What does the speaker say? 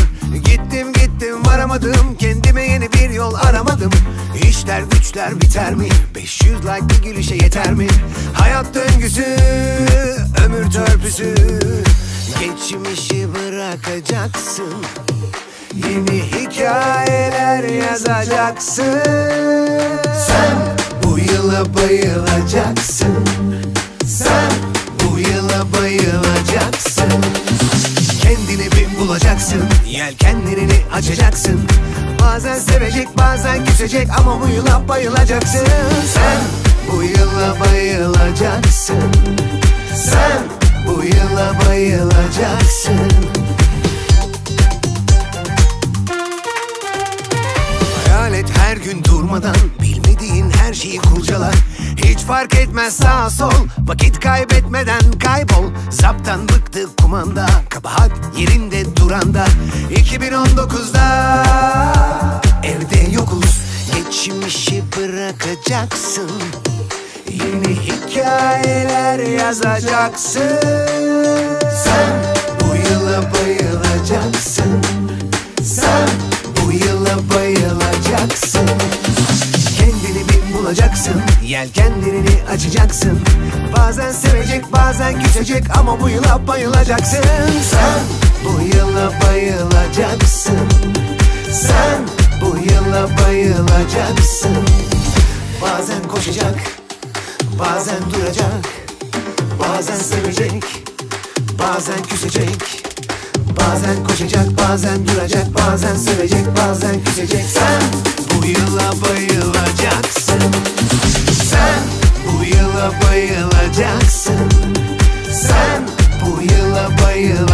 Gittim gittim varamadım, kendime yeni bir yol aramadım. İşler güçler biter mi? 500 like bir gülüşe yeter mi? Hayat döngüsü, ömür törpüsü. Geçmişi bırakacaksın, yeni hikayeler yazacaksın. Sen bu yıla bayılacaksın. Sen bu yıla bayılacaksın. Kendini bir bulacaksın, yelkenlerini açacaksın. Bazen sevecek, bazen küsecek ama bu yıla bayılacaksın. Sen bu yıla bayılacaksın. Sen bu yıla bayılacaksın. Hayal et her gün durmadan, bilmediğin her şeyi kurcala. Hiç fark etmez sağ sol, vakit kaybetmeden kaybol. Zaptan bıktı kumanda, kabahat yerinde duranda. 2019'da evde yokuz, geçmişi bırakacaksın. Yeni hikayeler yazacaksın. Sen bu yıla bayılacaksın. Sen bu yıla bayılacaksın. Kendini bir bulacaksın, yelkenlerini açacaksın. Bazen sevecek, bazen küsecek ama bu yıla bayılacaksın. Sen bu yıla bayılacaksın. Sen bu yıla bayılacaksın. Bazen koşacak, bazen duracak. Bazen sevecek, bazen küsecek. Bazen koşacak, bazen duracak. Bazen sevecek, bazen küsecek. Sen bu yıla bayılacaksın. Sen bu yıla bayılacaksın. Sen bu yıla bayılacaksın.